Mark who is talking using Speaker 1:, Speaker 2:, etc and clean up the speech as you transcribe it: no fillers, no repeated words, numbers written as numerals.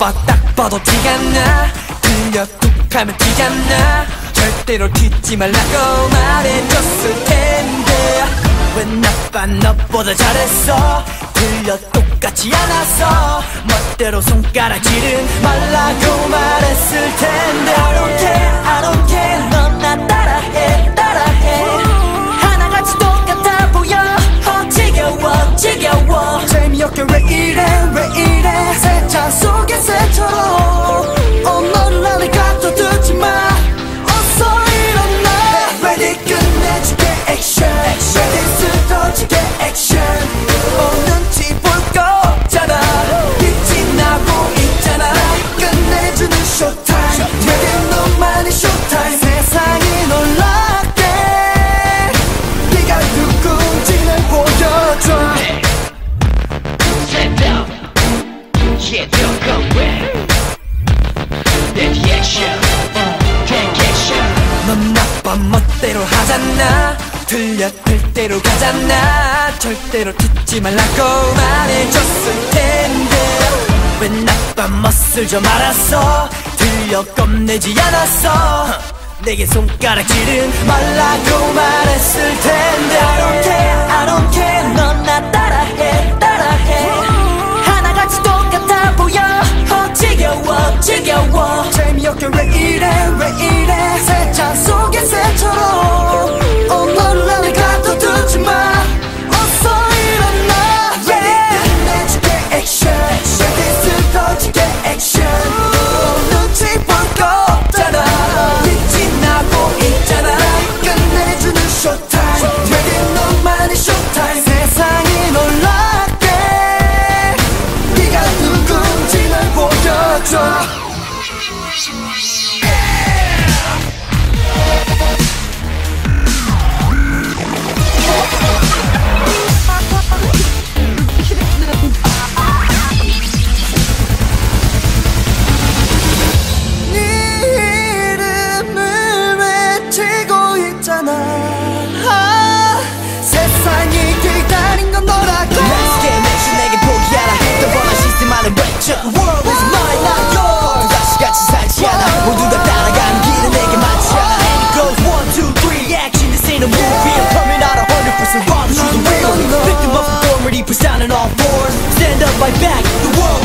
Speaker 1: 딱 봐도 티가 나. 들려 툭 하면 티가 나. 절대로 튀지 말라고 말해줬을 텐데 왜 나빠 너보다 잘했어. 들려 똑같지 않았어. 멋대로 손가락질은 말라고 말했을 텐데 I don't care, I don't care. 넌 나 따라해, 따라해. 하나같이 똑같아 보여. 지겨워, 지겨워. 재미없게 왜 이래, 왜 이래. 세찬 속의 새처럼 너를 안에 가둬두지 마. 어서 일어나. Ready 끝내주게 액션. Ready 쓰러지게 액션. 눈치 볼 거 없잖아. 빛이 나고 있잖아. 끝내주는 쇼타임. 내게 너만의 쇼타임. 세상이 놀랍게 네가 누군지를 보여줘.
Speaker 2: Stand up, yeah, don't go away. Take action, take action.
Speaker 1: 넌 나빠 멋대로 하잖아. 들려 들 대로 가잖아. 절대로 듣지 말라고 말해줬을 텐데 왜 나빠 멋을 좀 알았어. 들려 겁내지 않았어. 내게 손가락질은 말라고 말했을 텐데 I don't care, I don't care. 넌 나 따라해, 따라해. 하나같이 똑같아 보여. 지겨워, 지겨워. 재미없게 왜 이래, 왜 이래. 새찬 속의 새처럼 너를 안에 가둬두지 마. 어서 일어나. Ready 끝내주게 액션. Ready 쓰러지게 액션. 눈치 볼 거 없잖아. 빛이 나고 있잖아. 끝내주는 쇼타임. Ready 너만의 쇼타임. 세상이 놀랍게 네가 누군지를 보여줘. The world is mine, not yours. 다시 같이 살지 않아. 모두 다 따라가는 길은 내게 맞지 않아. And it goes 1, 2, 3 action. This ain't a movie. I'm coming out 100% raw to the real. Victim of authority, push down on all fours. Stand up, fight back. The world